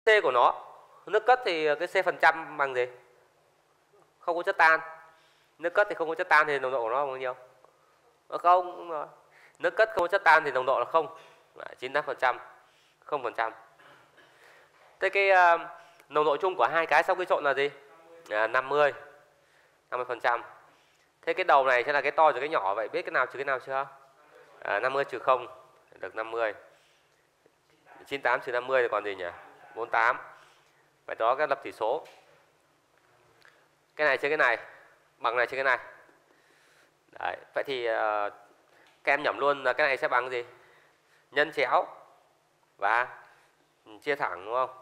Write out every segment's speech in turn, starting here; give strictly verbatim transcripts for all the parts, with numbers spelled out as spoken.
C của nó. Nước cất thì cái C phần trăm bằng gì? Không có chất tan. Nước cất thì không có chất tan thì nồng độ của nó bao nhiêu? Nó không, đúng rồi. Nước cất không có chất tan thì nồng độ là không. chín mươi tám phần trăm, không phần trăm. Thế cái uh, nồng độ chung của hai cái sau khi trộn là gì? À, năm mươi. năm mươi phần trăm. Thế cái đầu này sẽ là cái to trừ cái nhỏ, vậy biết cái nào trừ cái nào chưa? À, năm mươi trừ không được năm mươi. chín mươi tám trừ năm mươi thì còn gì nhỉ? bốn mươi tám. Vậy đó cái lập chỉ số. Cái này trừ cái này bằng này trừ cái này. Đấy, vậy thì uh, các em nhẩm luôn là cái này sẽ bằng gì? Nhân chéo và chia thẳng, đúng không?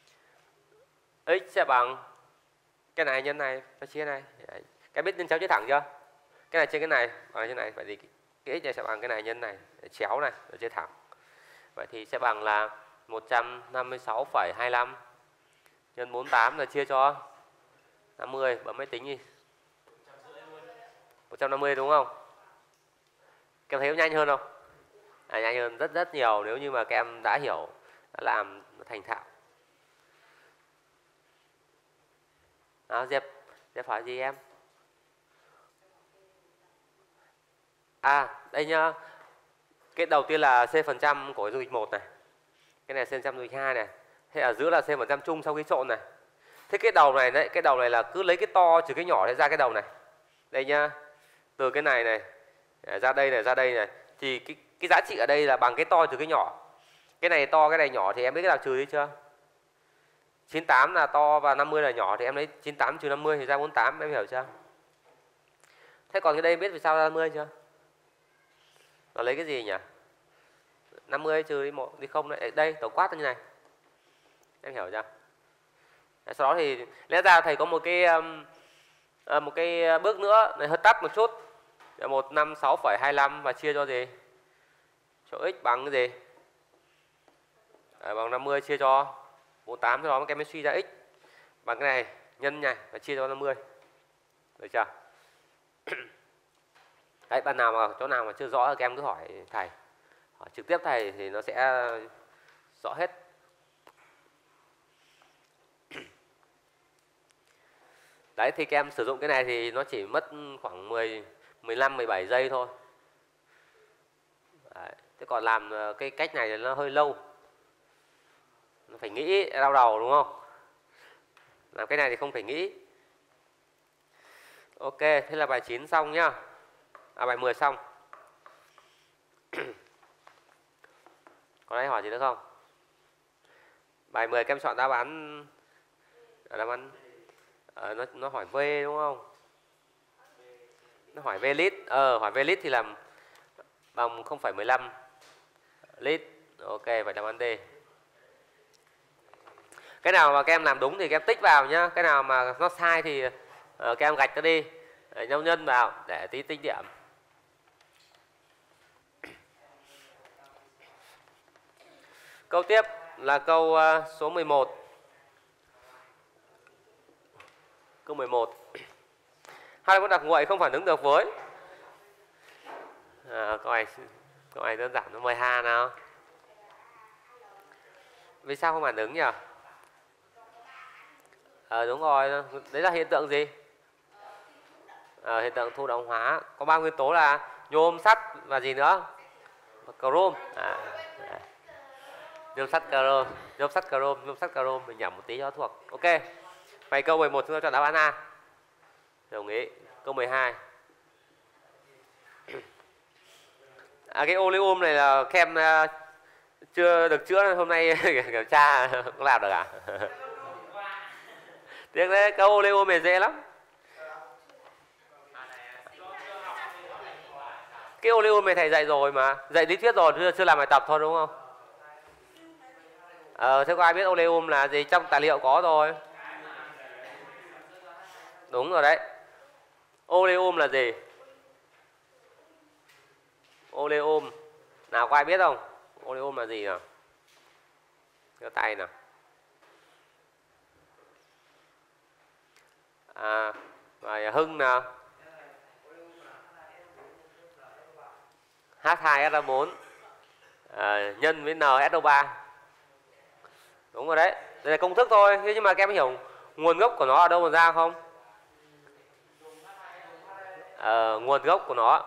X sẽ bằng cái này nhân này và chia này. Đấy. Các biết nhân chéo chia thẳng chưa? Cái này trên cái này bằng cái này, vậy thì cái x này sẽ bằng cái này nhân này, chéo này rồi chia thẳng. Vậy thì sẽ bằng là một trăm năm mươi sáu phẩy hai lăm nhân bốn mươi tám là chia cho năm mươi, bấm máy tính đi. một trăm năm mươi đúng không? Các em thấy có nhanh hơn không? À, nhanh hơn rất rất nhiều nếu như mà các em đã hiểu, đã làm thành thạo. Đó, Diệp, Diệp hỏi gì em? À, đây nhá. Cái đầu tiên là C phần trăm của du lịch một này. Cái này C phần trăm du lịch hai này. Thế ở giữa là C phần trăm chung sau khi trộn này. Thế cái đầu này đấy, cái đầu này là cứ lấy cái to trừ cái nhỏ để ra cái đầu này. Đây nhá. Từ cái này này ra đây này, ra đây này thì cái cái giá trị ở đây là bằng cái to trừ cái nhỏ. Cái này to, cái này nhỏ thì em biết cái nào trừ đi chưa? chín mươi tám là to và năm mươi là nhỏ thì em lấy chín mươi tám trừ năm mươi thì ra bốn mươi tám, em hiểu chưa? Thế còn cái đây biết vì sao ra năm mươi chưa? Nó lấy cái gì nhỉ? năm mươi trừ đi một đi không đấy. Đây tổng quát như này. Em hiểu chưa? Đấy, sau đó thì lẽ ra thầy có một cái um, một cái bước nữa này, hơi tắt một chút. một trăm năm mươi sáu phẩy hai lăm và chia cho gì? Cho x bằng cái gì? À, bằng năm mươi chia cho bốn mươi tám, sau đó các em mới suy ra x bằng cái này nhân này và chia cho năm mươi. Được chưa? Đấy, bạn nào mà chỗ nào mà chưa rõ các em cứ hỏi thầy. Hỏi trực tiếp thầy thì nó sẽ rõ hết. Đấy thì các em sử dụng cái này thì nó chỉ mất khoảng mười, mười lăm, mười bảy giây thôi. Đấy. Thế còn làm cái cách này thì nó hơi lâu. Nó phải nghĩ đau đầu đúng không? Làm cái này thì không phải nghĩ. Ok, thế là bài chín xong nhá. À, bài mười xong. Có ai hỏi gì nữa không? Bài mười các em chọn đáp án. Đáp án à, nó, nó hỏi V đúng không? Nó hỏi V lít. Ờ, hỏi V lít thì làm bằng không phẩy mười lăm lít. Ok, vậy đáp án D. Cái nào mà các em làm đúng thì các em tích vào nhá. Cái nào mà nó sai thì uh, các em gạch nó đi, để nhau nhân vào để tí tính điểm. Câu tiếp là câu uh, số mười một. Câu mười một. Hai con đặc nguội không phản ứng được với. À, câu này câu này đơn giản, nó mời Hà nào. Vì sao không phản ứng nhỉ? Ờ à, đúng rồi, đấy là hiện tượng gì? À, hiện tượng thụ động hóa. Có ba nguyên tố là nhôm, sắt và gì nữa? Chrome. À, à. Nhôm, sắt, chrome, nhôm, sắt, chrome, nhôm, sắt, chrome. Mình nhẩm một tí cho thuộc. Ok. Vậy câu mười một chúng ta chọn đáp án A. Đồng ý. Câu mười hai. À, cái oleum này là các em uh, chưa được chữa, hôm nay kiểm tra có làm được à? Tiếc đấy, câu oleum này dễ lắm. Cái oleum này thầy dạy rồi mà, dạy lý thuyết rồi, chưa, chưa làm bài tập thôi đúng không? Ờ, thế có ai biết oleum là gì? Trong tài liệu có rồi. Đúng rồi đấy. Oleum là gì? Oleum. Nào có ai biết không? Oleum là gì nào? Giơ tay nào. À, rồi Hưng nào. H hai S O bốn à, nhân với N S O ba. Đúng rồi đấy. Đây là công thức thôi, nhưng mà các em hiểu nguồn gốc của nó ở đâu mà ra không? Ờ, nguồn gốc của nó,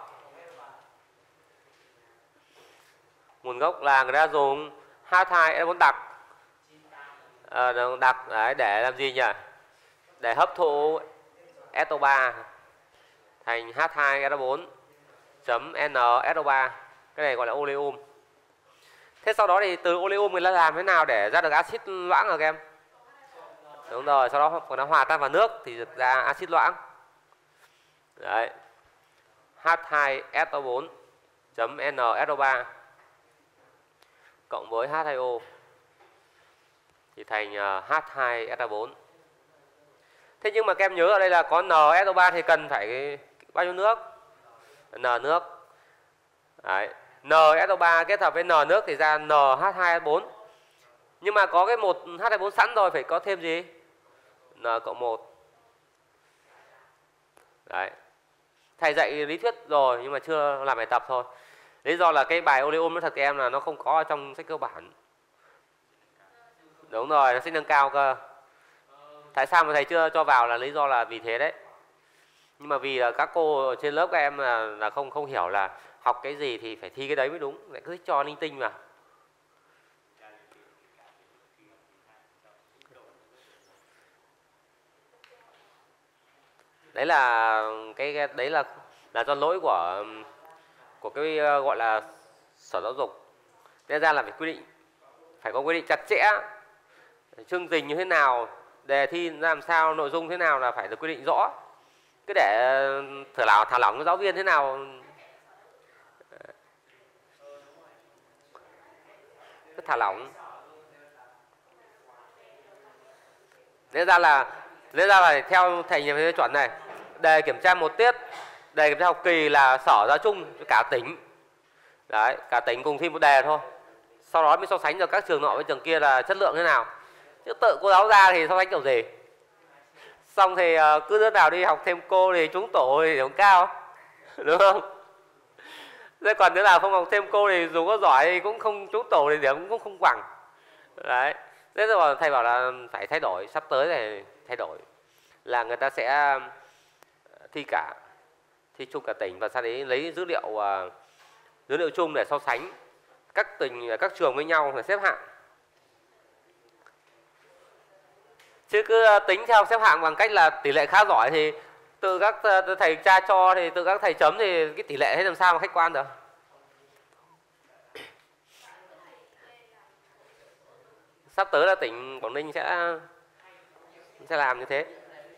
nguồn gốc là người ta dùng H hai S O bốn đặc, à, đặc đấy, để làm gì nhỉ? Để hấp thụ S O ba thành H hai S O bốn chấm N S O ba. Cái này gọi là oleum. Thế sau đó thì từ oleum người ta làm thế nào để ra được axit loãng hả các em? Đúng rồi, sau đó nó hòa tan vào nước thì được ra axit loãng. Đấy. H hai S O bốn chấm N S O ba cộng với H hai O thì thành H hai S O bốn. Thế nhưng mà các em nhớ ở đây là có N S O ba thì cần phải bao nhiêu nước? N nước. Đấy. N S O ba kết hợp với N nước thì ra N H hai S O bốn. Nhưng mà có cái một H hai O bốn sẵn rồi, phải có thêm gì? N cộng một. Đấy. Thầy dạy lý thuyết rồi nhưng mà chưa làm bài tập thôi. Lý do là cái bài oleum nó thật các em là nó không có ở trong sách cơ bản. Đúng rồi, nó sẽ nâng cao cơ. Tại sao mà thầy chưa cho vào là lý do là vì thế đấy. Nhưng mà vì là các cô ở trên lớp các em là, là không không hiểu là học cái gì thì phải thi cái đấy mới đúng, lại cứ cho linh tinh vào. Đấy là cái, cái đấy là là do lỗi của của cái gọi là Sở Giáo dục. Thế ra là phải quy định, phải có quy định chặt chẽ, chương trình như thế nào, đề thi làm sao, nội dung thế nào là phải được quy định rõ. Cứ để thở lỏng thả lỏng với giáo viên thế nào, cứ thả lỏng. Thế ra là Thế ra là theo thầy nhìn thấy chuẩn này, đề kiểm tra một tiết, đề kiểm tra học kỳ là Sở ra chung cả tỉnh. Đấy, cả tỉnh cùng thi một đề thôi. Sau đó mới so sánh được các trường nọ với trường kia là chất lượng thế nào. Chứ tự cô giáo ra thì so sánh kiểu gì? Xong thì cứ đứa nào đi học thêm cô thì trúng tổ thì điểm cao. Đúng không? Thế còn đứa nào không học thêm cô thì dù có giỏi thì cũng không trúng tổ thì điểm cũng không bằng. Đấy. Thế rồi thầy bảo là phải thay đổi, sắp tới này thay đổi. Là người ta sẽ thi cả, thi chung cả tỉnh và sau đấy lấy dữ liệu dữ liệu chung để so sánh các tỉnh, các trường với nhau để xếp hạng. Chứ cứ tính theo xếp hạng bằng cách là tỷ lệ khá giỏi thì tự các thầy tra cho thì tự các thầy chấm thì cái tỷ lệ thế làm sao mà khách quan được. Sắp tới là tỉnh Quảng Ninh sẽ sẽ làm như thế.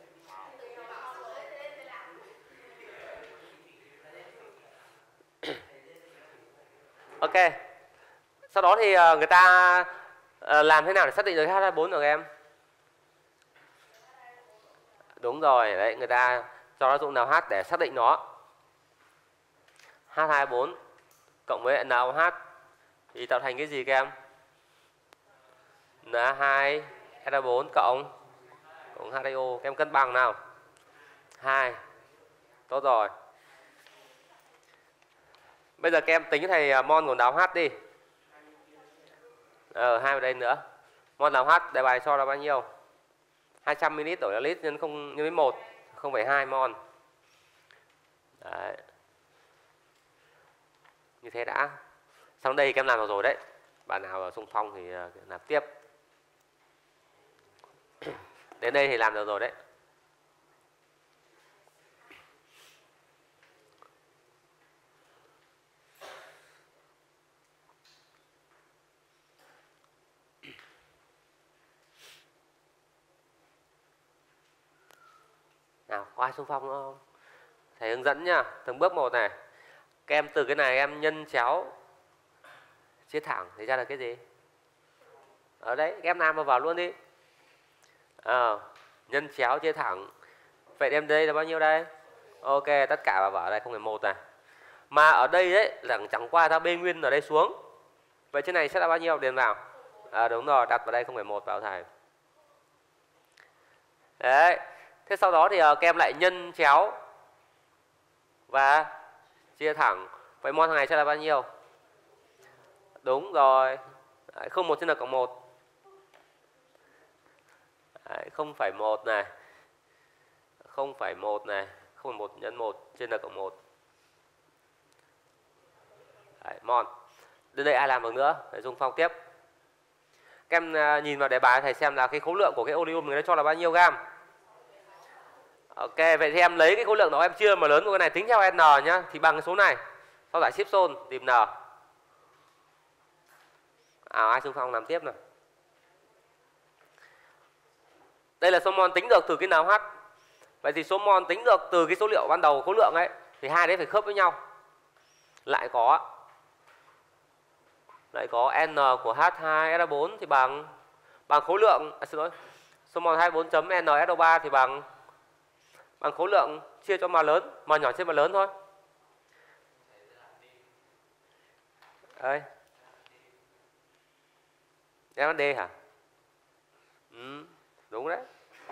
Ok. Sau đó thì người ta làm thế nào để xác định được H hai O bốn được em? Đúng rồi, đấy, người ta cho nó dụng nào H để xác định nó. H hai O bốn cộng với NaOH thì tạo thành cái gì các em? N hai S O bốn cộng cộng H hai O. Các em cân bằng nào? hai. Tốt rồi. Bây giờ các em tính thầy mol của NaOH đi. Ờ, hai vào đây nữa. Mol NaOH đề bài cho là bao nhiêu? hai trăm mi li lít đổi ra lít nhân không nhân với một, không phẩy hai mol. Đấy. Như thế đã. Xong đây các em làm được rồi đấy. Bạn nào xung phong thì làm tiếp. Đến đây thì làm được rồi đấy. Nào, có ai xung phong nữa không? Thầy hướng dẫn nhá, từng bước một này. Các em từ cái này em nhân chéo chia thẳng thì ra là cái gì? Ở đấy, các em làm vào, vào luôn đi. À, nhân chéo chia thẳng. Vậy em đây là bao nhiêu đây? Ok, tất cả vào vào đây không phẩy một này. Mà ở đây đấy là chẳng qua ta bê nguyên ở đây xuống. Vậy trên này sẽ là bao nhiêu? Điền vào. À đúng rồi, đặt vào đây không phẩy một vào thầy. Đấy. Thế sau đó thì uh, các em lại nhân chéo và chia thẳng. Vậy mol thằng này sẽ là bao nhiêu? Đúng rồi. Đấy, không một trên n cộng một. không phẩy một này, không phẩy một này, không phẩy một nhân một trên n cộng một. Đấy, mol. Đến đây ai làm được nữa? Để dùng phong tiếp. Các em nhìn vào đề bài thầy xem là cái khối lượng của cái oleum người ta cho là bao nhiêu gam. Ok, vậy thì em lấy cái khối lượng đó em chia mà lớn của cái này tính theo n nhá, thì bằng cái số này. Sau giải Simpson tìm n. À, ai xung phong làm tiếp nào. Đây là số mol tính được từ cái en hát. Vậy thì số mol tính được từ cái số liệu ban đầu khối lượng ấy thì hai đấy phải khớp với nhau. Lại có lại có n của H hai S O bốn thì bằng bằng khối lượng, à, xin lỗi. Số mol hai mươi bốn chấm n S O ba thì bằng bằng khối lượng chia cho m lớn, m nhỏ trên m lớn thôi. Đây. Em D hả? Ừ, đúng đấy.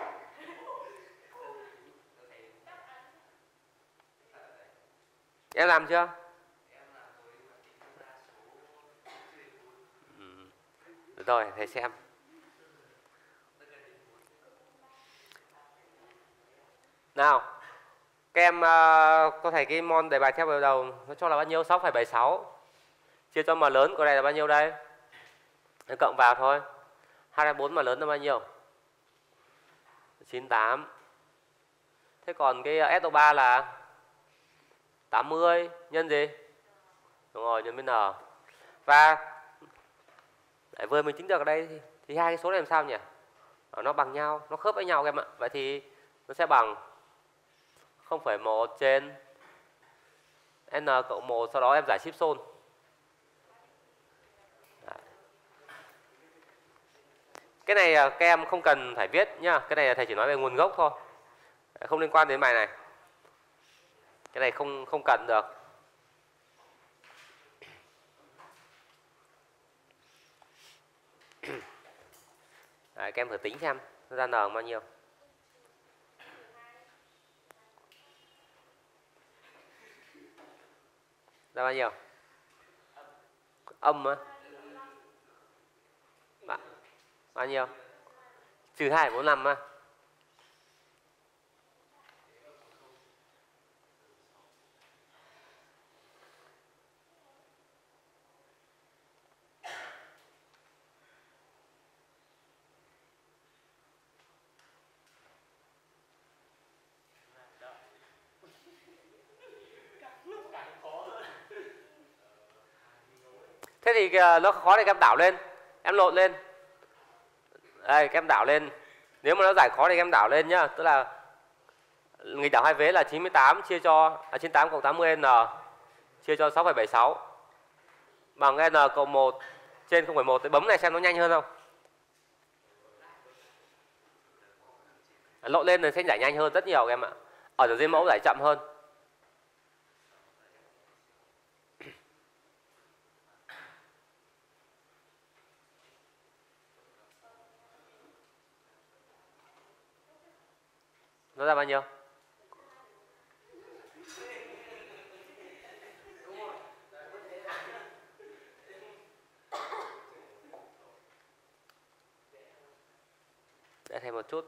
Em làm chưa? Ừ. Được rồi, thầy xem. Nào, các em uh, có thể cái mol đề bài theo vào đầu nó cho là bao nhiêu? sáu phẩy bảy sáu chia cho m lớn của này là bao nhiêu đây? Nó cộng vào thôi. hai mươi bốn m lớn là bao nhiêu? chín mươi tám. Thế còn cái S O ba là tám mươi nhân gì? Đúng rồi, nhân với n. Và để vừa mình tính được ở đây thì, thì hai cái số này làm sao nhỉ? Nó bằng nhau, nó khớp với nhau các em ạ. Vậy thì nó sẽ bằng không phẩy một trên n cộng một, sau đó em giải Simpson. Cái này các em không cần phải viết nhá, cái này thầy chỉ nói về nguồn gốc thôi, không liên quan đến bài này. Cái này không không cần được. Đấy, các em thử tính xem nó ra n bao nhiêu. Ra bao nhiêu? Âm á? Ba, bao nhiêu? Trừ hai phẩy bốn năm á. Thế thì nó khó thì các em đảo lên, em lộn lên. Đây, các em đảo lên. Nếu mà nó giải khó thì các em đảo lên nhá. Tức là nghịch đảo hai vế là chín mươi tám chia cho à, chín mươi tám cộng tám mươi n chia cho sáu phẩy bảy sáu bằng n cộng một trên không phẩy một. Tôi bấm này xem nó nhanh hơn không? Lộn lên thì sẽ giải nhanh hơn rất nhiều các em ạ. Ở dưới mẫu giải chậm hơn. Nó ra bao nhiêu? Để thêm một chút.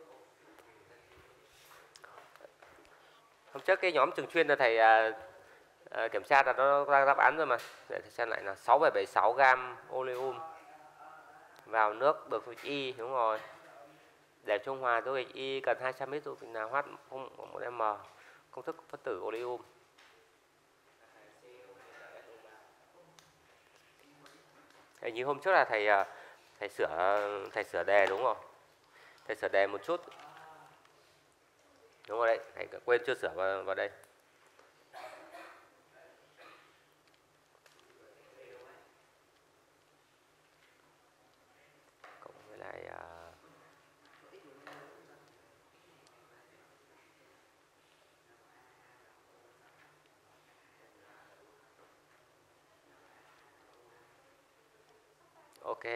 Hôm trước cái nhóm trường chuyên là thầy à, à, kiểm tra là nó ra đáp án rồi mà. Để thầy xem lại là sáu phẩy bảy sáu gam oleum vào nước được dung dịch Y, đúng rồi. Để trung hòa dung dịch Y cần hai trăm ml dung dịch nào H không một m. Công thức phân tử oleum. Hình như hôm trước là thầy thầy sửa thầy sửa đề đúng không? Thầy sửa đề một chút. Đúng rồi đấy, thầy quên chưa sửa vào, vào đây. Cộng với lại uh... ok.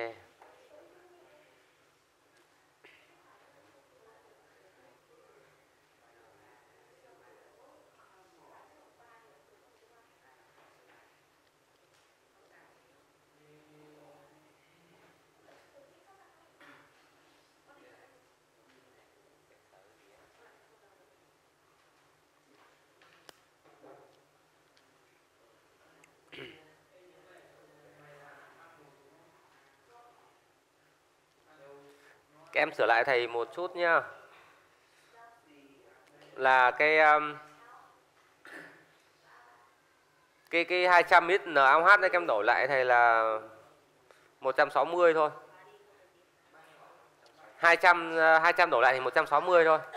Các em sửa lại thầy một chút nhá. Là cái um, cái cái hai trăm mít en a ô hát này các em đổi lại thầy là một trăm sáu mươi thôi. hai trăm hai trăm đổi lại thì một trăm sáu mươi thôi.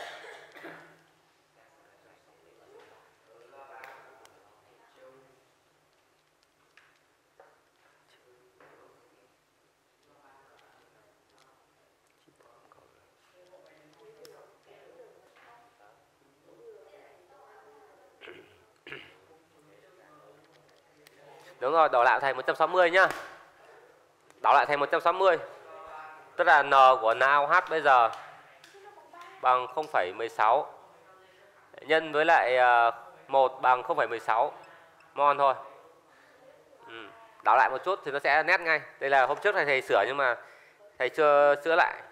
Đúng rồi, đổi lại thầy một trăm sáu mươi nhá. Đổi lại thầy một trăm sáu mươi. Tức là N của en a ô hát bây giờ bằng không phẩy mười sáu nhân với lại một bằng không phẩy mười sáu mol thôi. Ừ. Đảo lại một chút thì nó sẽ nét ngay. Đây là hôm trước thầy thầy sửa nhưng mà thầy chưa sửa lại.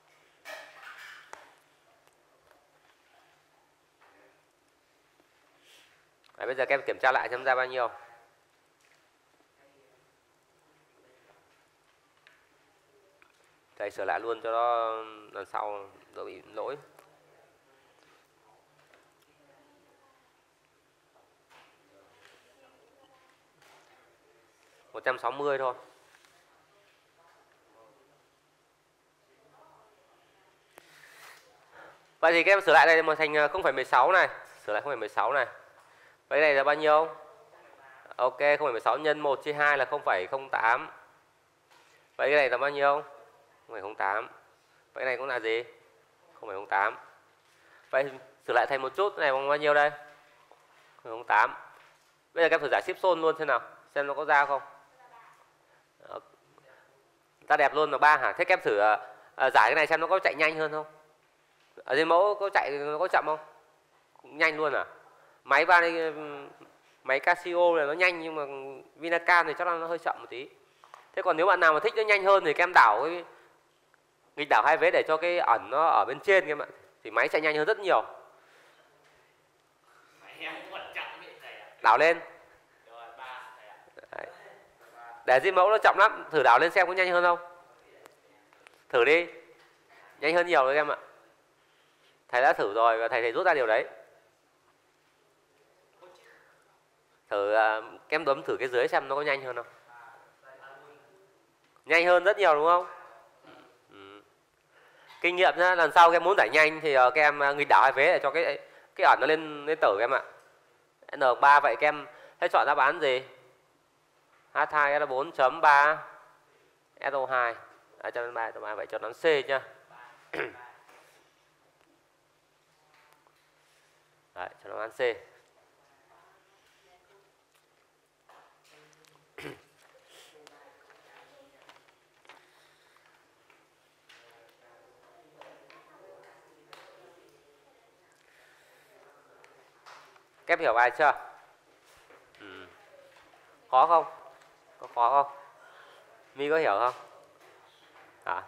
Đấy, bây giờ các em kiểm tra lại xem ra bao nhiêu. Thầy sửa lại luôn cho nó lần sau đỡ bị lỗi. một trăm sáu mươi thôi. Vậy thì các em sửa lại đây một thành không phẩy mười sáu này, sửa lại không phẩy mười sáu này. Vậy này là bao nhiêu? Ok, không phẩy mười sáu nhân một chia hai là không phẩy không tám. Vậy cái này là bao nhiêu? không phẩy không tám. Vậy cái này cũng là gì? không phẩy không tám. Vậy sửa lại thành một chút, cái này bằng bao nhiêu đây? không phẩy không tám. Bây giờ các em thử giải ship xôn luôn xem nào, xem nó có ra không? Ta đẹp luôn là ba hả? Thế các em thử à, giải cái này xem nó có chạy nhanh hơn không? Ở trên mẫu có chạy nó có chậm không? Cũng nhanh luôn à? Máy ba đây, máy Casio này nó nhanh nhưng mà Vinacan thì chắc là nó hơi chậm một tí. Thế còn nếu bạn nào mà thích nó nhanh hơn thì các em đảo cái nghịch đảo hai vế để cho cái ẩn nó ở bên trên các em ạ. Thì máy chạy nhanh hơn rất nhiều. Đảo lên. Đấy. Để di mẫu nó chậm lắm, thử đảo lên xem có nhanh hơn không? Thử đi. Nhanh hơn nhiều đấy các em ạ. Thầy đã thử rồi và thầy thầy rút ra điều đấy. Thử uh, kem bấm thử cái dưới xem nó có nhanh hơn không? Nhanh hơn rất nhiều đúng không? Ừ. Kinh nghiệm nhá, lần sau các em muốn giải nhanh thì uh, các em uh, nghịch đảo hai vế để cho cái cái ẩn nó lên lên tử các em ạ. N ba vậy các em hãy chọn đáp án gì? H hai S bốn chấm ba S O hai. À, cho ba ba vậy cho nó C nha. Đấy, cho nó ăn C. Kép hiểu bài chưa? Ừ. Khó không? Có khó không? My có hiểu không? Hả?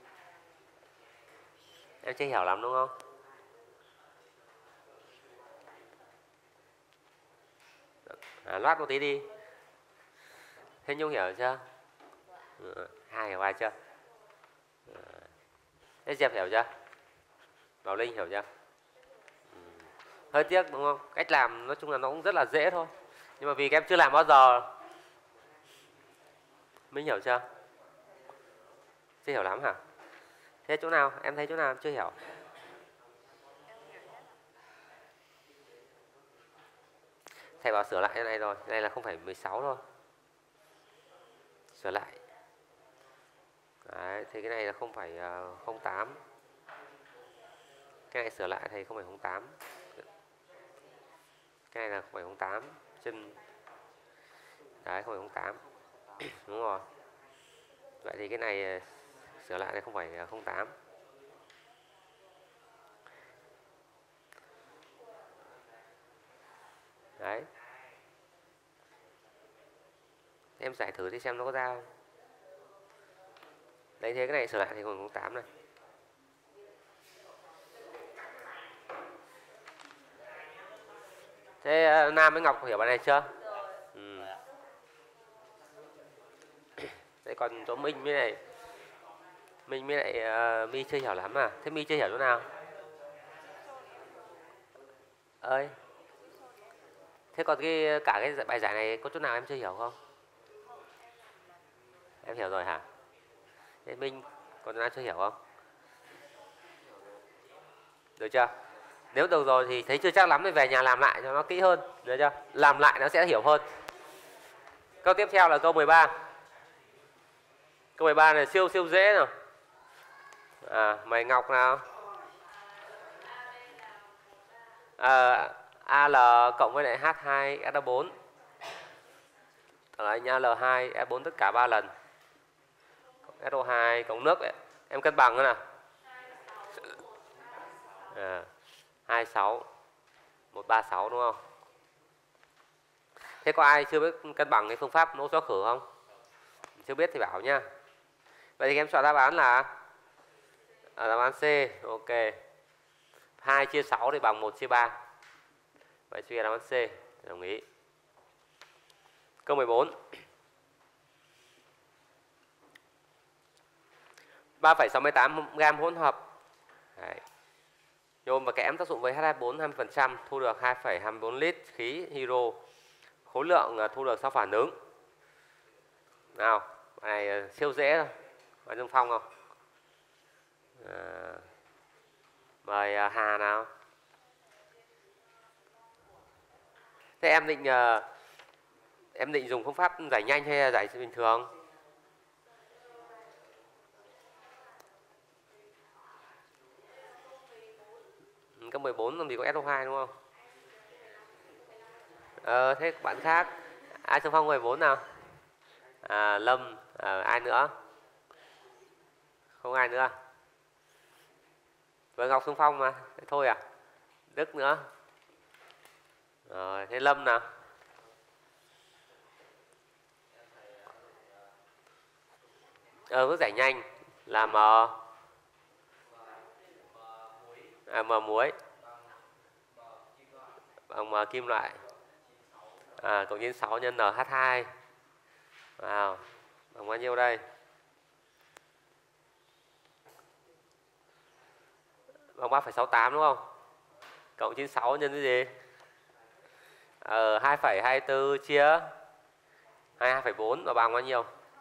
Em chưa hiểu lắm đúng không? À, loát một tí đi. Thế Nhung hiểu chưa? Ừ. Hai hiểu bài chưa? Ừ. Thế Diệp hiểu chưa? Bảo Linh hiểu chưa? Ừ. Hơi tiếc đúng không? Cách làm nói chung là nó cũng rất là dễ thôi. Nhưng mà vì các em chưa làm bao giờ. Minh hiểu chưa? Chưa hiểu lắm hả? Thế chỗ nào? Em thấy chỗ nào em chưa hiểu? Thầy bảo sửa lại cái này rồi. Cái này là không phẩy mười sáu thôi. Sửa lại. Đấy, thì cái này là không phẩy không tám. Cái này sửa lại thầy không phẩy không tám. Cái này là không phẩy không tám. Chân. Đấy, không phẩy không tám. Đúng rồi. Vậy thì cái này sửa lại là không phẩy không tám. Đấy. Em giải thử đi xem nó có ra không. Đấy, thế cái này sửa lại thì không phẩy không tám này. Thế Nam với Ngọc hiểu bài này chưa? Ừ. Thế còn chỗ Minh với này. Mình mới lại uh, My chưa hiểu lắm à? Thế My chưa hiểu chỗ nào? Ơi. Thế còn cái cả cái bài giải này có chỗ nào em chưa hiểu không? Em hiểu rồi hả? Thế Minh còn chỗ nào chưa hiểu không? Được chưa? Nếu được rồi thì thấy chưa chắc lắm thì về nhà làm lại cho nó kỹ hơn, được chưa? Làm lại nó sẽ hiểu hơn. Câu tiếp theo là câu mười ba. Câu mười ba này siêu siêu dễ nào. À, mày Ngọc nào. À, a lờ cộng với lại hát hai ét o bốn. Anh a lờ hai ét o bốn tất cả ba lần. ét o hai cộng nước ấy. Em cân bằng nữa nào. À, hai mươi sáu một trăm ba mươi sáu đúng không? Thế có ai chưa biết cân bằng cái phương pháp mẫu số khử không? Chưa biết thì bảo nha. Vậy thì em chọn đáp án là à, đáp án C. Ok. hai chia sáu thì bằng một chia ba. Vậy suy ra đáp án C. Đồng ý. Câu mười bốn. ba phẩy sáu mươi tám gam hỗn hợp. Đấy. Nhôm và kẽm tác dụng với H hai bốn hai mươi phần trăm, thu được hai phẩy hai mươi bốn lít khí hydro. Khối lượng thu được sau phản ứng. Nào, bài này siêu dễ thôi. Bạn Dương Phong không? À, mời Hà nào. Thế em định uh, em định dùng phương pháp giải nhanh hay là giải bình thường? Câu mười bốn làm gì có ét o hai đúng không? Ờ, thế bạn khác. Ai xung phong mười bốn nào? À, Lâm, à, ai nữa? Không ai nữa. Với Ngọc xung phong mà. Thế thôi à? Đức nữa. Rồi, thế Lâm nào? Ờ, bước giải nhanh là M. À, M muối. Bằng M kim loại. À, cộng chín mươi sáu nhân en hát hai. Wow. Bằng bao nhiêu đây? Bằng ba phẩy sáu mươi tám đúng không? Cộng chín mươi sáu nhân cái gì? Ờ, hai phẩy hai mươi tư chia hai mươi hai phẩy bốn và bằng bao nhiêu?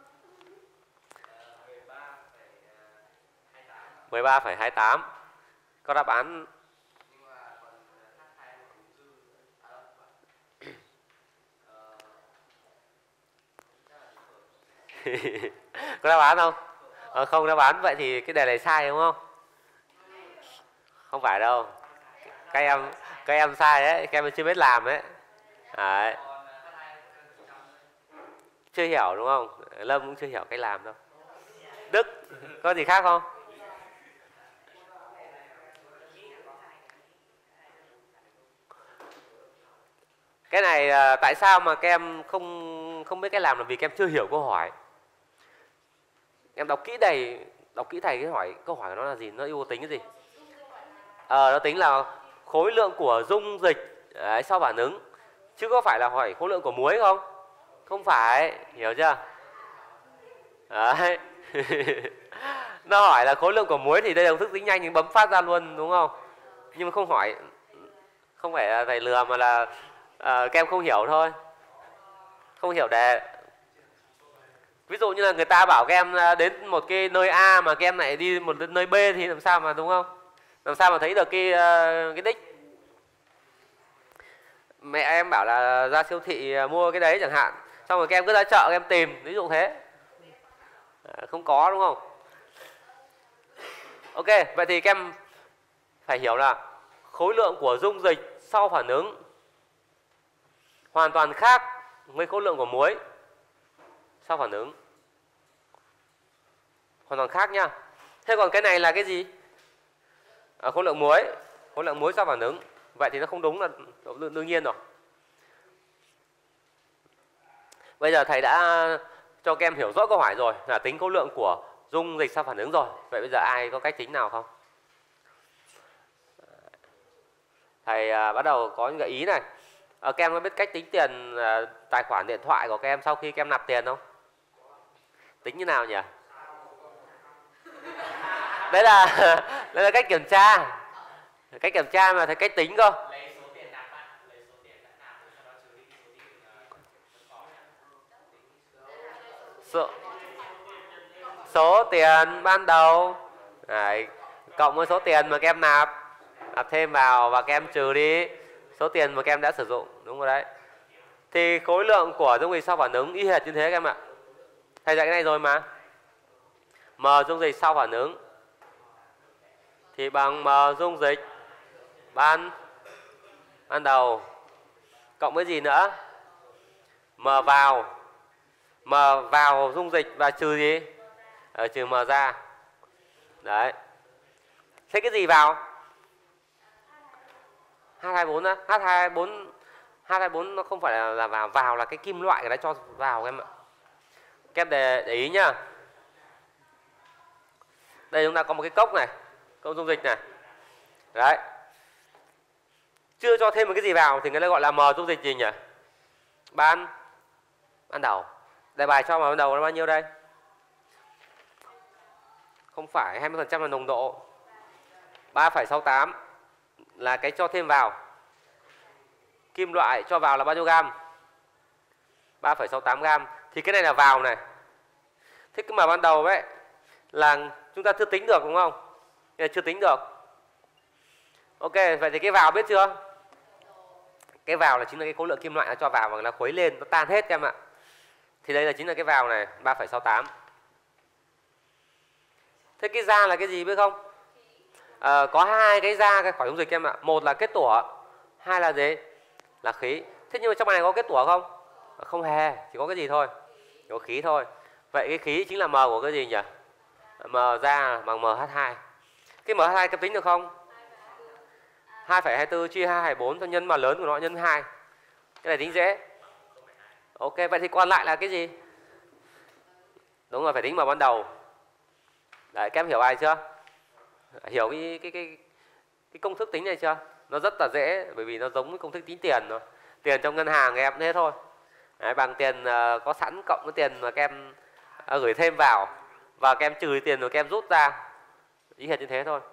mười ba phẩy hai mươi tám. Có đáp án có đáp án không? Ờ, không đáp án vậy thì cái đề này sai đúng không? Không phải đâu. Các em các em sai đấy, các em chưa biết làm đấy. Đấy. Chưa hiểu đúng không? Lâm cũng chưa hiểu cách làm đâu. Đức có gì khác không? Cái này tại sao mà các em không không biết cách làm là vì các em chưa hiểu câu hỏi. Em đọc kỹ thầy, đọc kỹ thầy cái hỏi câu hỏi của nó là gì, nó yêu tính cái gì? Ờ, nó tính là khối lượng của dung dịch đấy, sau phản ứng, chứ có phải là hỏi khối lượng của muối không? Không phải, hiểu chưa? Đấy. Nó hỏi là khối lượng của muối thì đây là công thức tính nhanh nhưng bấm phát ra luôn đúng không? Nhưng mà không hỏi, không phải là thầy lừa mà là à, các em không hiểu thôi, không hiểu đề. Ví dụ như là người ta bảo các em đến một cái nơi A mà các em lại đi một nơi B thì làm sao mà đúng không? Làm sao mà thấy được cái cái đích? Mẹ em bảo là ra siêu thị mua cái đấy chẳng hạn, xong rồi các em cứ ra chợ các em tìm, ví dụ thế. À, không có đúng không? Ok, vậy thì các em phải hiểu là khối lượng của dung dịch sau phản ứng hoàn toàn khác với khối lượng của muối sau phản ứng. Hoàn toàn khác nhá. Thế còn cái này là cái gì? À, khối lượng muối, khối lượng muối sau phản ứng. Vậy thì nó không đúng là đương nhiên rồi. Bây giờ thầy đã cho các em hiểu rõ câu hỏi rồi, là tính khối lượng của dung dịch sau phản ứng rồi. Vậy bây giờ ai có cách tính nào không? Thầy à, bắt đầu có những gợi ý này. À, các em có biết cách tính tiền à, tài khoản điện thoại của các em sau khi các em nạp tiền không? Tính như nào nhỉ? Đấy là đây là cách kiểm tra. Cách kiểm tra mà thấy cách tính cơ. Số, số tiền ban đầu đấy, cộng với số tiền mà các em nạp nạp thêm vào và các em trừ đi số tiền mà các em đã sử dụng, đúng rồi đấy. Thì khối lượng của dung dịch sau phản ứng y hệt như thế các em ạ. Thầy dạy cái này rồi mà. M dung dịch sau phản ứng thì bằng M dung dịch ban ban đầu cộng với gì nữa? M vào M vào dung dịch và trừ gì? Ờ, trừ M ra. Đấy. Thế cái gì vào? H hai bốn á, H hai bốn H hai bốn nó không phải là, là vào, vào là cái kim loại cái đấy cho vào các em ạ. Các em để, để ý nhá. Đây chúng ta có một cái cốc này, cốc dung dịch này. Đấy. Chưa cho thêm một cái gì vào thì người ta gọi là M dung dịch gì nhỉ? Ban ban đầu. Đề bài cho M ban đầu là bao nhiêu đây? Không phải hai mươi phần trăm là nồng độ. ba phẩy sáu tám là cái cho thêm vào. Kim loại cho vào là bao nhiêu gam? ba phẩy sáu tám gam. Thì cái này là vào này. Thế cái mà ban đầu ấy là chúng ta chưa tính được đúng không? Cái này chưa tính được. Ok, vậy thì cái vào biết chưa? Cái vào là chính là cái khối lượng kim loại nó cho vào và nó khuấy lên, nó tan hết các em ạ. Thì đây là chính là cái vào này, ba phẩy sáu tám. Thế cái ra là cái gì biết không? À, có hai cái ra cái khỏi dung dịch em ạ. Một là kết tủa, hai là gì? Là khí. Thế nhưng mà trong này có kết tủa không? Không hề, chỉ có cái gì thôi? Chỉ có khí thôi. Vậy cái khí chính là M của cái gì nhỉ? M ra bằng M H hai. Cái M H hai cấp tính được không? hai phẩy hai mươi tư chia hai phẩy hai mươi bốn cho nhân M lớn của nó nhân hai. Cái này tính dễ. Ok, vậy thì còn lại là cái gì? Đúng rồi, phải tính M ban đầu. Đấy, các em hiểu bài chưa? Hiểu cái cái cái cái công thức tính này chưa? Nó rất là dễ bởi vì nó giống với công thức tính tiền rồi. Tiền trong ngân hàng em thế thôi. Đấy, bằng tiền uh, có sẵn cộng với tiền mà các em uh, gửi thêm vào và các em trừ tiền rồi các em rút ra. Ý hệt như thế thôi.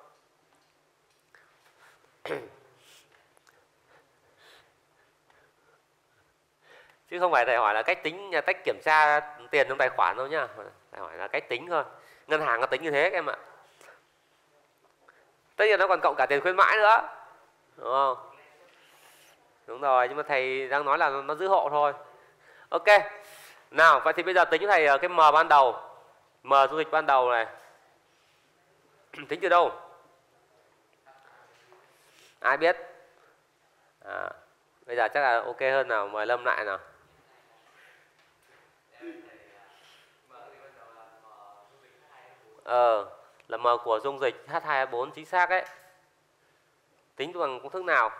Chứ không phải thầy hỏi là cách tính, cách kiểm tra tiền trong tài khoản đâu nhá. Thầy hỏi là cách tính thôi. Ngân hàng nó tính như thế các em ạ. Tất nhiên nó còn cộng cả tiền khuyến mãi nữa. Đúng không? Đúng rồi, nhưng mà thầy đang nói là nó giữ hộ thôi. Ok. Nào, vậy thì bây giờ tính thầy cái M ban đầu. M dung dịch ban đầu này. Tính từ đâu? Ai biết? À, bây giờ chắc là ok hơn nào, mời Lâm lại nào. Ờ, là M của dung dịch H hai O bốn chính xác ấy. Tính bằng công thức nào?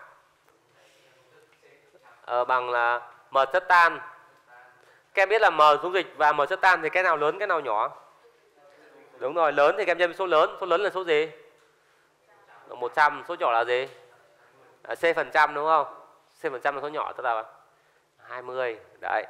Ờ, bằng là M chất tan. Các em biết là M dung dịch và M chất tan thì cái nào lớn cái nào nhỏ? Đúng rồi, lớn thì các em nhân số lớn. Số lớn là số gì? một trăm. Số nhỏ là gì? À, C phần trăm đúng không? C phần trăm là số nhỏ, tức là hai mươi. Đấy.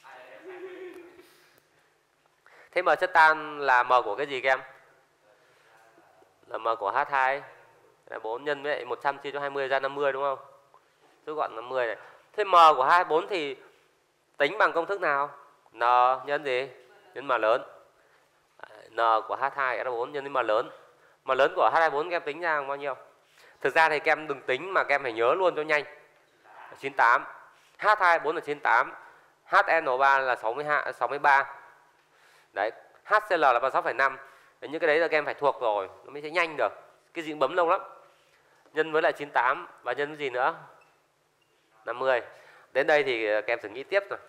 Thế M chất tan là M của cái gì các em? Là M của H hai là bốn nhân với một trăm chia cho hai mươi ra năm mươi đúng không? Rút gọn năm mươi này. Thế M của H hai bốn thì tính bằng công thức nào? N nhân gì? Nhân M lớn. N của H hai O bốn nhân với M lớn. M lớn của H hai bốn các em tính ra bao nhiêu? Thực ra thì các em đừng tính mà các em phải nhớ luôn cho nhanh. chín mươi tám. H hai O bốn là chín mươi tám. hát en o ba là sáu mươi hai, sáu mươi ba. Đấy, hát xê lờ là ba mươi sáu phẩy năm. Đấy, những cái đấy là các em phải thuộc rồi, nó mới sẽ nhanh được. Cái gì cũng bấm lâu lắm. Nhân với lại chín mươi tám và nhân với gì nữa? năm mươi. Đến đây thì các em thử nghĩ tiếp rồi.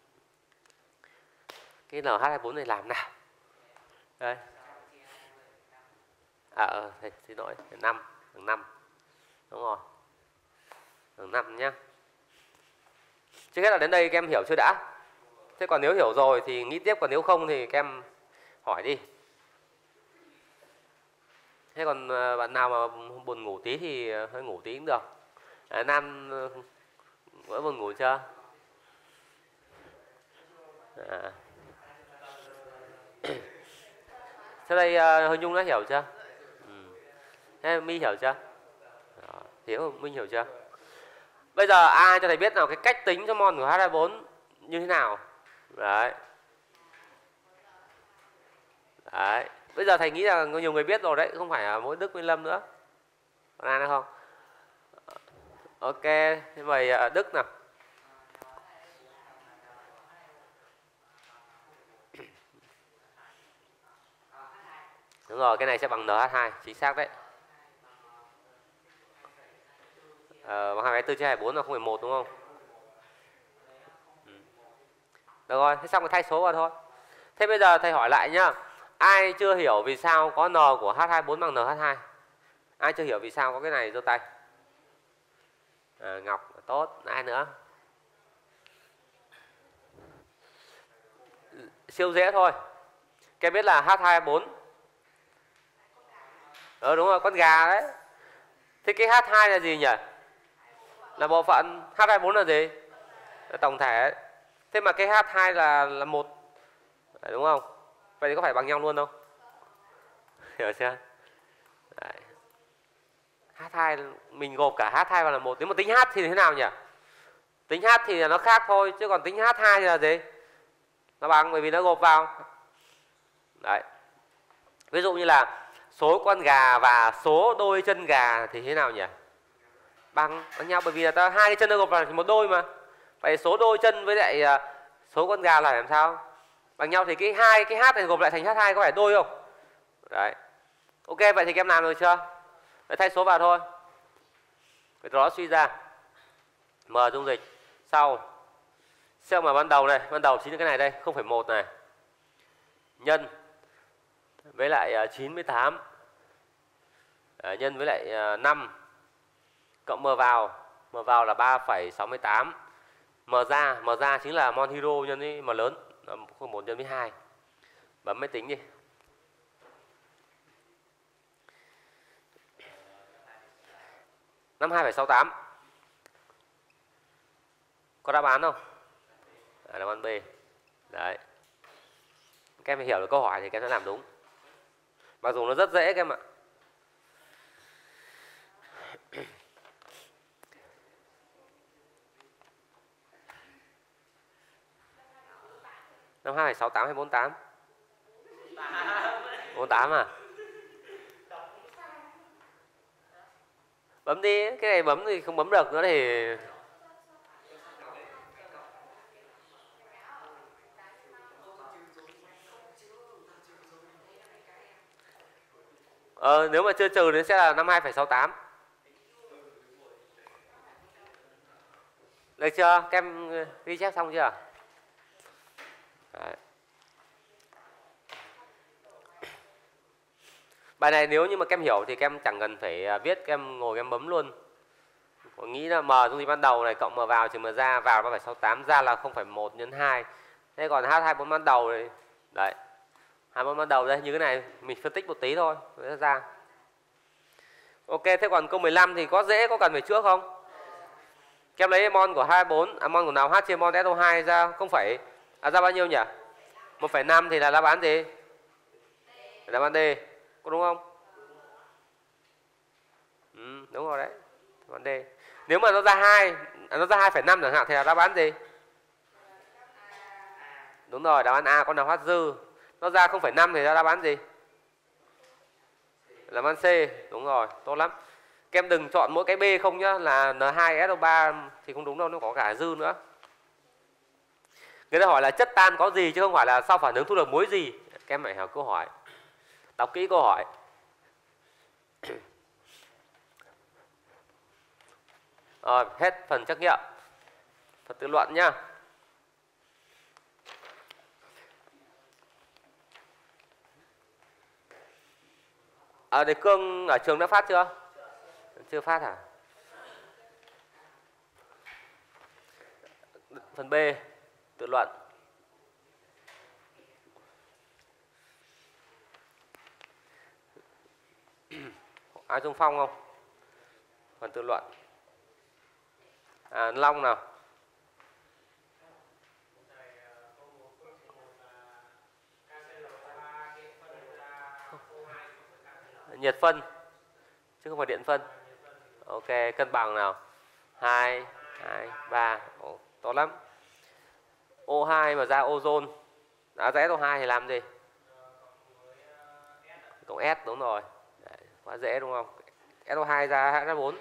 Cái N H hai bốn này làm nào? Đây. À ờ, thầy xin lỗi, năm, bằng năm. Đúng rồi. Bằng năm nhá. Trước hết là đến đây các em hiểu chưa đã? Thế còn nếu hiểu rồi thì nghĩ tiếp, còn nếu không thì các em hỏi đi. Thế còn bạn nào mà buồn ngủ tí thì hơi ngủ tí cũng được. À, Nam vẫn buồn ngủ chưa? À. Thế đây Hơi Nhung đã hiểu chưa? Thế My hiểu chưa? Đó, hiểu, Minh hiểu chưa? Bây giờ ai cho thầy biết nào cái cách tính cho mol của H hai bốn như thế nào? Đấy. Đấy. Bây giờ thầy nghĩ là có nhiều người biết rồi đấy, không phải là mỗi Đức với Lâm nữa. Còn ai nữa không? Ok, thế mời Đức nào. Đúng rồi, cái này sẽ bằng en hát hai, chính xác đấy. Ờ, bằng hai mươi tư chia hai mươi bốn là không phẩy một đúng không? Ừ. Được rồi, thế xong rồi thay số vào thôi. Thế bây giờ thầy hỏi lại nhá. Ai chưa hiểu vì sao có n của H hai mươi bốn bằng en hát hai? Ai chưa hiểu vì sao có cái này giơ tay. À, Ngọc, tốt. Ai nữa? Siêu dễ thôi. Các em biết là H hai mươi bốn. Ờ đúng rồi, con gà đấy. Thế cái H hai là gì nhỉ? Là bộ phận. H hai mươi bốn là gì? Là tổng thể. Thế mà cái H hai là là một. Đấy, đúng không? Vậy thì có phải bằng nhau luôn không? Hiểu chưa? Đấy. H hai mình gộp cả H hai vào là một. Nếu mà tính H thì thế nào nhỉ? Tính H thì là nó khác thôi, chứ còn tính H hai thì là gì? Nó bằng, bởi vì nó gộp vào. Đấy. Ví dụ như là số con gà và số đôi chân gà thì thế nào nhỉ? Bằng bằng nhau, bởi vì là ta hai cái chân nó gộp vào thì một đôi mà. Vậy số đôi chân với lại số con gà là làm sao? Bằng nhau thì cái hai cái H này gộp lại thành H hai có phải đôi không? Đấy. Ok, vậy thì các em làm được chưa? Vậy thay số vào thôi. Vậy đó suy ra M dung dịch sau xem mà ban đầu này, ban đầu chính là cái này đây, không phẩy một này. Nhân với lại chín mươi tám. À, nhân với lại năm cộng M vào, M vào là ba phẩy sáu mươi tám. M ra, M ra chính là mol hydro nhân với M lớn, không phẩy một nhân với hai. Bấm máy tính đi. năm mươi hai phẩy sáu mươi tám. Có đáp án không? À, đáp án B. Đấy. Các em hiểu được câu hỏi thì các em sẽ làm đúng. Mặc dù nó rất dễ các em ạ. năm mươi hai phẩy sáu mươi tám hay bốn mươi tám? bốn mươi tám à? Bấm đi, cái này bấm thì không bấm được nữa thì Ờ, nếu mà chưa trừ thì sẽ là năm mươi hai phẩy sáu mươi tám. Được chưa? Các em ghi chép xong chưa? Đấy. Bài này nếu như mà các em hiểu thì các em chẳng cần phải viết, các em ngồi các em bấm luôn. Có nghĩ là M dung dịch ban đầu này cộng M vào trừ M ra, vào ba phẩy sáu mươi tám, ra là không phẩy một nhân hai. Thế còn H hai mươi bốn ban đầu này, đấy. hai mươi bốn ban đầu đây, như cái này mình phân tích một tí thôi, nó ra. Ok, thế còn câu mười lăm thì có dễ, có cần phải chữa không? Các em lấy mol của hai mươi bốn, à, mol của nào H chia mol S O hai ra không phải, à, ra bao nhiêu nhỉ? một phẩy năm thì là đáp án gì? Đáp án D, có đúng không? Ừ, đúng rồi đấy. Đáp án D. Nếu mà nó ra hai, à, nó ra hai phẩy năm chẳng hạn thì là đáp án gì? Đúng rồi, đáp án A có NH dư. Nó ra không phẩy năm thì là đáp án gì? Đáp án C, đúng rồi, tốt lắm. Các em đừng chọn mỗi cái B không nhá, là N hai S O ba thì không đúng đâu, nó có cả dư nữa. Người ta hỏi là chất tan có gì chứ không phải là sau phản ứng thu được muối gì. Các em phải hiểu câu hỏi. Đọc kỹ câu hỏi. Rồi, hết phần trắc nghiệm. Phần tự luận nhá. À, đề cương ở trường đã phát chưa? Chưa phát hả? Phần B, tự luận. Ai Dung Phong không? Phần tự luận. À, Long nào? Nhiệt phân chứ không phải điện phân. Ok, cân bằng nào. hai, hai, ba. Ồ, tốt lắm. O hai mà ra ozone. Đã ra ét o hai thì làm gì? Cộng S, đúng rồi. Đấy, quá dễ đúng không? ét o hai ra H bốn.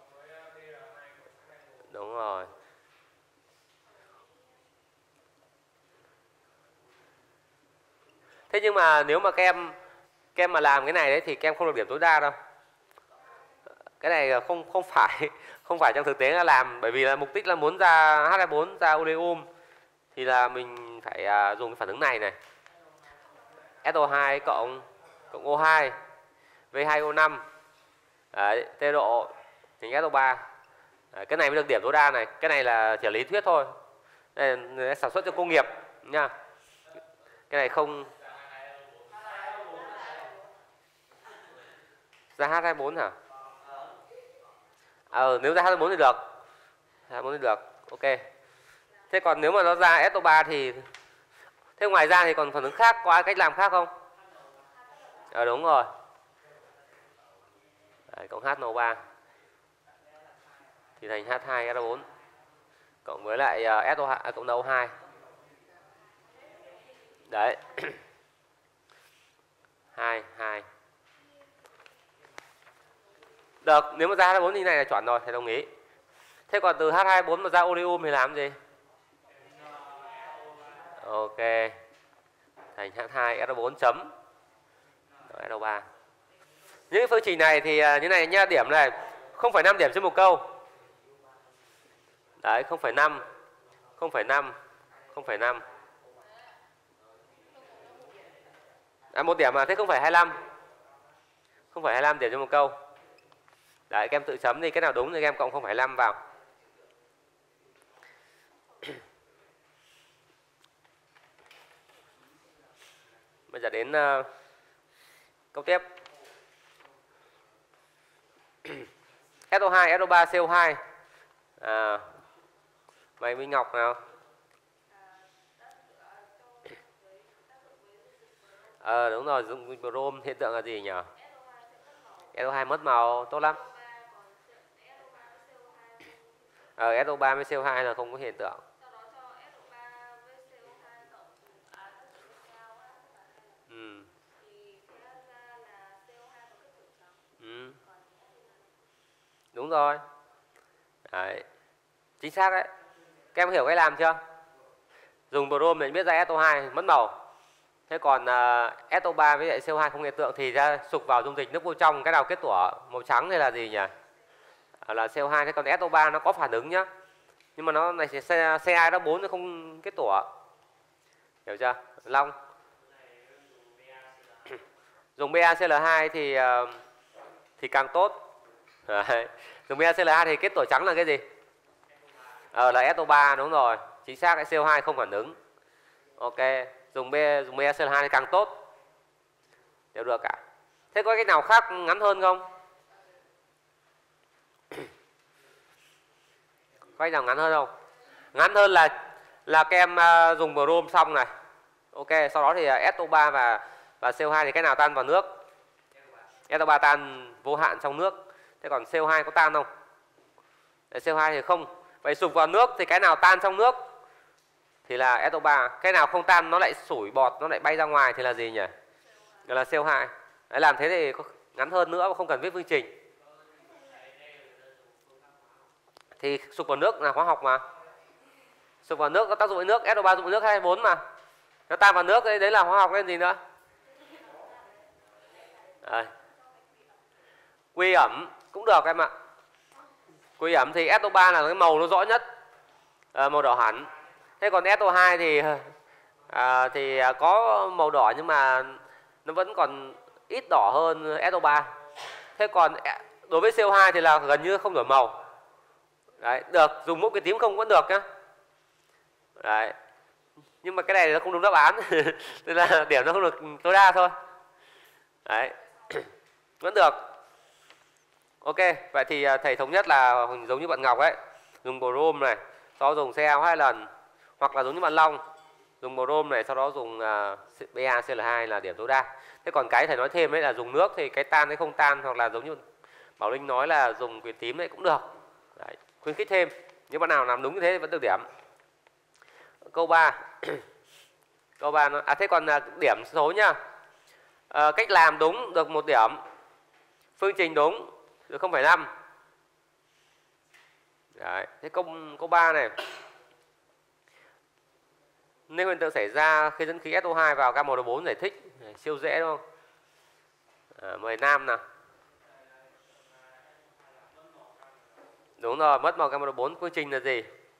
Đúng rồi. Thế nhưng mà nếu mà các em các em mà làm cái này đấy thì các em không được điểm tối đa đâu. Cái này không không phải không phải trong thực tế là làm, bởi vì là mục đích là muốn ra H hai bốn, ra oleum thì là mình phải dùng cái phản ứng này này. ét o hai cộng cộng O hai V hai O năm. Đấy, tê độ thành ét o ba. Đấy, cái này mới được điểm tối đa này. Cái này là chỉ lý thuyết thôi. Đây là sản xuất cho công nghiệp nha. Cái này không ra H hai bốn hả? Ờ, nếu ra H hai bốn thì được. H hai bốn thì được. Ok. Thế còn nếu mà nó ra ét o ba thì thế ngoài ra thì còn phản ứng khác, có ai cách làm khác không? Ờ đúng rồi. Đấy, cộng H N O ba thì thành H hai S O bốn cộng với lại ét o hai à, cộng N O hai. Đấy. hai, hai. Được, nếu mà ra H hai bốn thì này là chuẩn rồi, thầy đồng ý. Thế còn từ H hai bốn mà ra oleum thì làm gì? Ok. Thành H hai S O bốn chấm S O ba. Những phương trình này thì như này nha, điểm này không phẩy năm điểm trên một câu. Đấy, không phẩy năm, không phẩy năm, không phẩy năm. À, một điểm mà, thế không phải hai mươi lăm. Không phải hai mươi lăm điểm trên một câu. Đấy, các em tự chấm đi, cái nào đúng thì các em cộng không phẩy hai mươi lăm vào. Bây giờ đến uh, câu tiếp. S O hai, S O ba, C O hai. À, mày Minh Ngọc nào. Ờ à, đúng rồi, dùng brom hiện tượng là gì nhỉ? S O hai mất màu, tốt lắm. Ờ à, S O ba với C O hai là không có hiện tượng. Ừ. Ừ. Đúng rồi. Đấy. Chính xác đấy. Các em hiểu cách làm chưa? Dùng brom để biết ra S O hai mất màu. Thế còn uh, S O ba với lại C O hai không hiện tượng thì ra sục vào dung dịch nước vô trong, cái nào kết tủa màu trắng hay là gì nhỉ? À, là C O hai. Thế còn S O ba nó có phản ứng nhá. Nhưng mà nó này thì C hai nó bốn nó không kết tủa. Hiểu chưa? Long. Dùng BaCl hai thì uh, thì càng tốt. Đấy. Dùng BaCl hai thì kết tủa trắng là cái gì? Ờ là S O ba, đúng rồi. Chính xác, cái C O hai không phản ứng. Ok, dùng B dùng BaCl hai thì càng tốt. Đều được cả. Thế có cái nào khác ngắn hơn không? Có cái nào ngắn hơn không? Ngắn hơn là là các em uh, dùng brom xong này. Ok, sau đó thì uh, S O ba và và C O hai thì cái nào tan vào nước? S O ba tan vô hạn trong nước. Thế còn C O hai có tan không? Để C O hai thì không. Vậy sục vào nước thì cái nào tan trong nước thì là S O ba. Cái nào không tan nó lại sủi bọt, nó lại bay ra ngoài thì là gì nhỉ? Là C O hai. Đấy, làm thế thì có ngắn hơn nữa mà không cần viết phương trình. Thì sục vào nước là hóa học mà. Sục vào nước có tác dụng với nước, S O ba dụng với nước H hai bốn mà. Nó tan vào nước đấy, đấy là hóa học lên gì nữa? Đấy. Quy ẩm cũng được em ạ. Quy ẩm thì S O ba là cái màu nó rõ nhất, à, màu đỏ hẳn. Thế còn S O hai thì à, thì có màu đỏ nhưng mà nó vẫn còn ít đỏ hơn S O ba. Thế còn đối với C O hai thì là gần như không đổi màu. Đấy, được, dùng mỗi cái tím không vẫn được nhá. Đấy. Nhưng mà cái này nó không đúng đáp án. Nên là điểm nó không được tối đa thôi. Đấy. Vẫn được. Ok, vậy thì thầy thống nhất là giống như bạn Ngọc ấy, dùng brom này, sau đó dùng CaO hai lần, hoặc là giống như bạn Long, dùng brom này, sau đó dùng uh, BaCl hai là điểm tối đa. Thế còn cái thầy nói thêm ấy là dùng nước thì cái tan hay không tan, hoặc là giống như Bảo Linh nói là dùng quyền tím này cũng được. Đấy, khuyến khích thêm. Nếu bạn nào làm đúng như thế thì vẫn được điểm. Câu ba. Câu ba nó à thế còn điểm số nhá. À, cách làm đúng được một điểm. Phương trình đúng được không phẩy năm. Đấy, thế câu câu ba này. Nếu hiện tượng xảy ra khi dẫn khí ét o hai vào gam một bốn giải thích. Đấy, siêu dễ đúng không? À, mời Nam nào. Đúng rồi, mất màu gam một bốn. Phương trình là gì?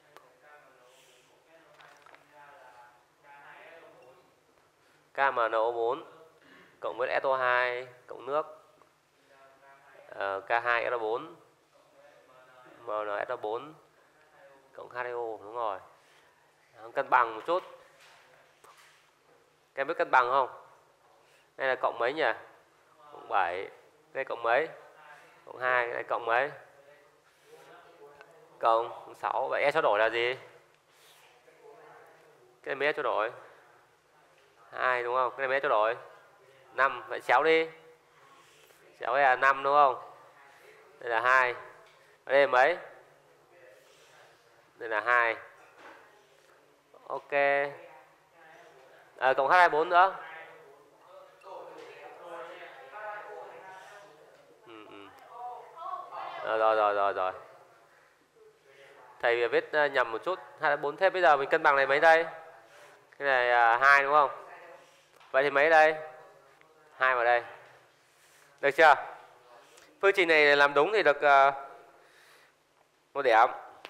ca em en o bốn cộng với ét o hai cộng nước uh, K hai ét o bốn em en ét o bốn cộng hát hai o. Đúng rồi. Cân bằng một chút. Các em biết cân bằng không? Đây là cộng mấy nhỉ? Cộng bảy. Đây cộng mấy? Cộng hai. Đây cộng mấy? Cộng sáu. Vậy S trao đổi là gì? Cái này mấy S trao đổi? hai đúng không? Cái này mấy S trao đổi? năm. Vậy chéo đi. Chéo đây là năm đúng không? Đây là hai. Ở đây là mấy? Đây là hai. Ok. À, cộng hát hai bốn nữa. Ừ, ừ. À, rồi rồi rồi rồi. Thầy viết nhầm một chút. hai bốn. Thế bây giờ mình cân bằng này mấy đây? Cái này à, hai đúng không? Vậy thì mấy đây? hai vào đây. Được chưa? Phương trình này làm đúng thì được uh, một điểm.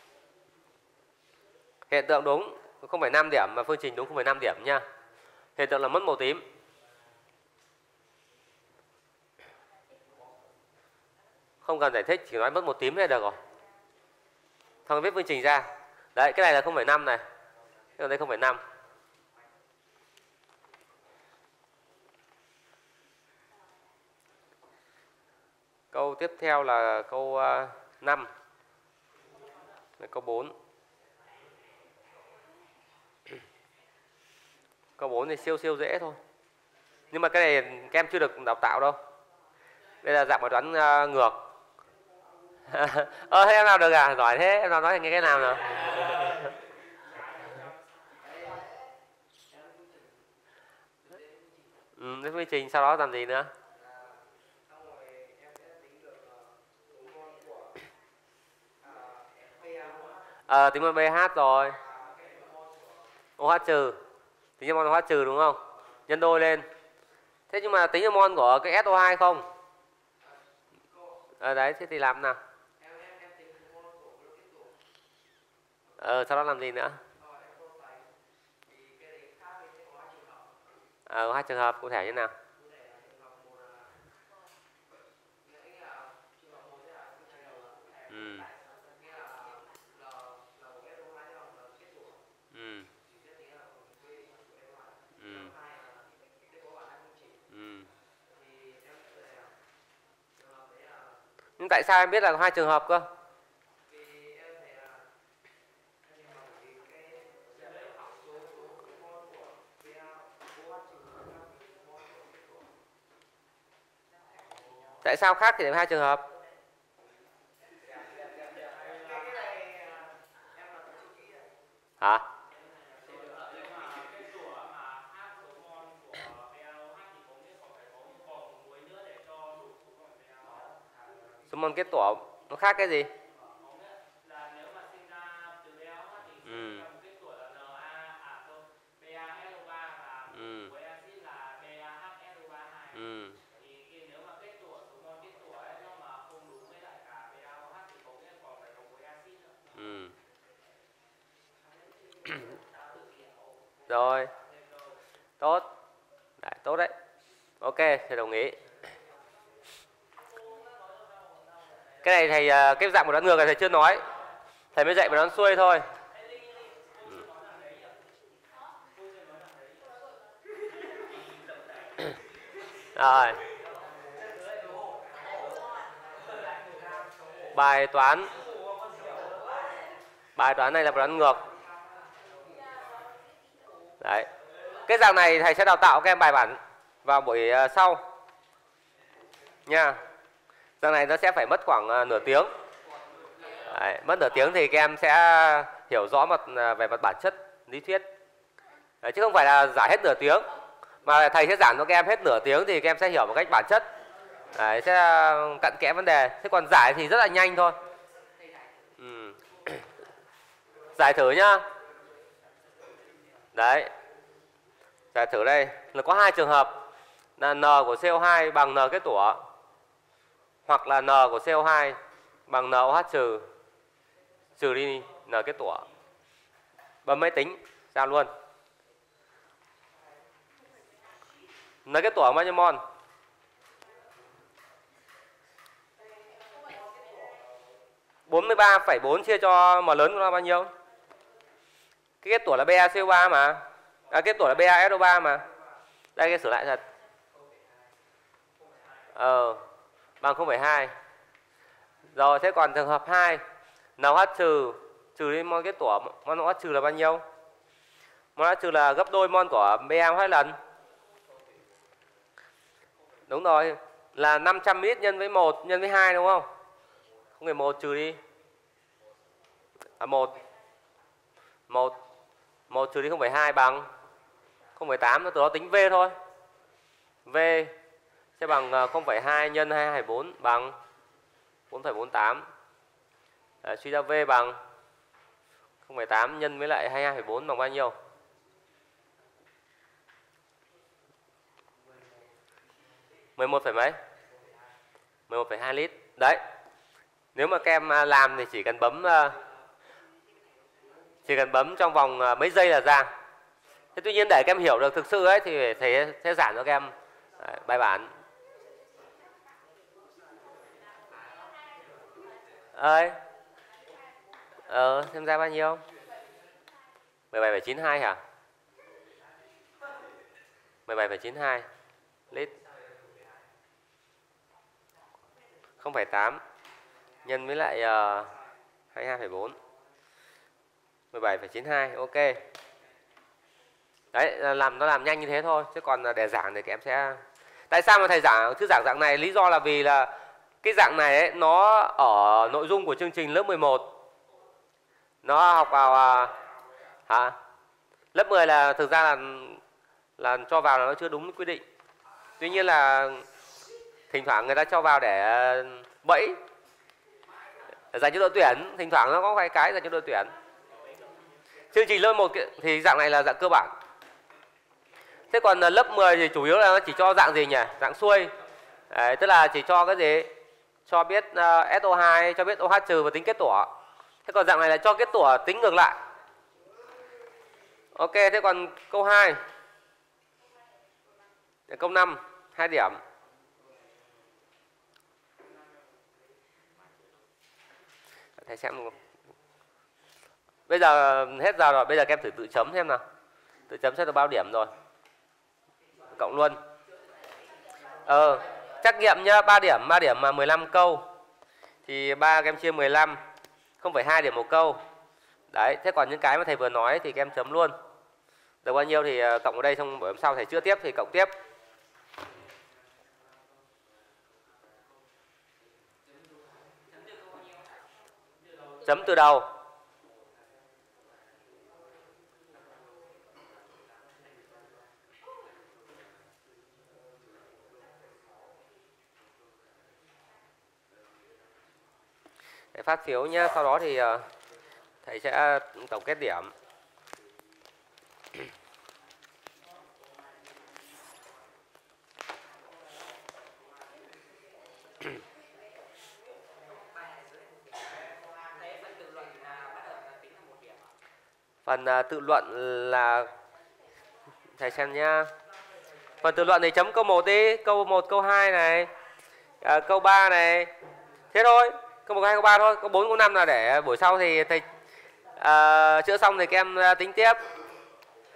Hiện tượng đúng không phẩy năm điểm mà phương trình đúng không phẩy năm điểm nha. Hiện tượng là mất màu tím. Không cần giải thích, chỉ nói mất một tím là được rồi. Thằng viết phương trình ra. Đấy, cái này là không phẩy năm này. Cái còn đây không phẩy năm. Câu tiếp theo là câu uh, năm. Đây, câu bốn. Câu bốn thì siêu siêu dễ thôi. Nhưng mà cái này các em chưa được đào tạo đâu. Đây là dạng bài toán uh, ngược. Ơ thế em nào được à? Giỏi thế, em nào nói nghe cái nào nào. Ừ, cái quy trình sau đó làm gì nữa? Ờ, à, tính mol pH rồi. OH trừ. Tính cho mol OH trừ đúng không? Nhân đôi lên. Thế nhưng mà tính cho mol của cái ét o hai không? Ờ à, đấy, thế thì làm nào? Ờ, sau đó làm gì nữa? Ờ, hai trường hợp cụ thể như nào? Ừ. Ừ. Ừ. Ừ. Nhưng tại sao em biết là hai trường hợp cơ? Tại sao khác thì để hai trường hợp? Hả? Số mol kết tủa nó khác cái gì? Ừ. Ừ. Ừ. Ừ. Rồi. Tốt. Đấy, tốt đấy. Ok, thầy đồng ý. Cái này thầy cái dạng một đoạn ngược này thầy chưa nói. Thầy mới dạy một đoạn xuôi thôi. Ừ. Rồi. Bài toán. Bài toán này là một đoạn ngược. Đấy. Cái dạng này thầy sẽ đào tạo các em bài bản vào buổi sau nha. Dạng này nó sẽ phải mất khoảng uh, nửa tiếng. Đấy, mất nửa tiếng thì các em sẽ hiểu rõ mặt uh, về mặt bản chất lý thuyết. Đấy, chứ không phải là giải hết nửa tiếng, mà thầy sẽ giảng cho các em hết nửa tiếng thì các em sẽ hiểu một cách bản chất. Đấy, sẽ cặn kẽ vấn đề. Thế còn giải thì rất là nhanh thôi. Ừ. Giải thử nhá. Đấy. Giải thử đây là có hai trường hợp là N của xê o hai bằng N kết tủa, hoặc là N của xê o hai bằng NOH trừ trừ đi N kết tủa. Bấm máy tính ra luôn. N kết tủa bao nhiêu mol? bốn mươi ba phẩy bốn chia cho M lớn của nó bao nhiêu? Cái kết tủa là Ba xê o ba mà. À, kết tủa là Ba ét o ba mà. Đây cái sửa lại thật. Ờ, bằng không phẩy hai. Rồi, thế còn trường hợp hai, NH trừ trừ đi mol kết tủa, mol OH trừ là bao nhiêu? Mol OH trừ là gấp đôi mol của Ba hai lần. Đúng rồi, là năm trăm mi li lít nhân với một nhân với hai đúng không? không phẩy một trừ đi. À một. một. một trừ đi không phẩy hai bằng không phẩy tám, nó từ đó tính V thôi. V sẽ bằng không phẩy hai nhân hai mươi hai phẩy bốn bằng bốn phẩy bốn tám. Đấy, suy ra V bằng không phẩy tám nhân với lại hai mươi hai phẩy bốn bằng bao nhiêu? mười một phẩy mấy? mười một phẩy hai lít. Đấy. Nếu mà các em làm thì chỉ cần bấm chỉ cần bấm trong vòng mấy giây là ra. Thế tuy nhiên để các em hiểu được thực sự ấy thì thầy sẽ giảng cho các em bài bản. Ơi. Ờ, xem ra bao nhiêu? mười bảy phẩy chín hai hả? mười bảy phẩy chín hai lít. không phẩy tám nhân với lại uh, hai mươi hai phẩy bốn. mười bảy phẩy chín hai, ok. Đấy, làm nó làm nhanh như thế thôi, chứ còn để giảng thì các em sẽ. Tại sao mà thầy giảng thứ giảng dạng này? Lý do là vì là cái dạng này ấy, nó ở nội dung của chương trình lớp mười một. Nó học vào uh, hả? Lớp mười là thực ra là là cho vào là nó chưa đúng quy định. Tuy nhiên là thỉnh thoảng người ta cho vào để bẫy, để dành cho đội tuyển, thỉnh thoảng nó có vài cái dành cho đội tuyển. Chương trình lớp một thì dạng này là dạng cơ bản. Thế còn lớp mười thì chủ yếu là nó chỉ cho dạng gì nhỉ? Dạng xuôi. Đấy, tức là chỉ cho cái gì? Cho biết uh, ét o hai, cho biết OH trừ và tính kết tủa. Thế còn dạng này là cho kết tủa tính ngược lại. Ok, thế còn câu hai. Câu năm, hai điểm. Thầy xem. Bây giờ hết giờ rồi, bây giờ các em thử tự chấm xem nào. Tự chấm sẽ được bao điểm rồi. Cộng luôn. Ờ, trắc nghiệm nhá, ba điểm, ba điểm mà mười lăm câu. Thì ba các em chia mười lăm, không phẩy hai điểm một câu. Đấy, thế còn những cái mà thầy vừa nói thì các em chấm luôn. Được bao nhiêu thì cộng vào đây, xong buổi hôm sau thầy chữa tiếp thì cộng tiếp. Chấm từ đầu. Để phát phiếu nhé, sau đó thì thầy sẽ tổng kết điểm. Phần uh, tự luận là thầy xem nhá. Phần tự luận thì chấm câu một đi, câu một, câu hai này, à, câu ba này. Thế thôi, câu một, câu hai, câu ba thôi, câu bốn, câu năm là để buổi sau thì thầy uh, chữa xong thì các em uh, tính tiếp.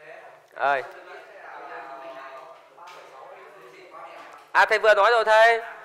Ơi. À thầy vừa nói rồi thầy.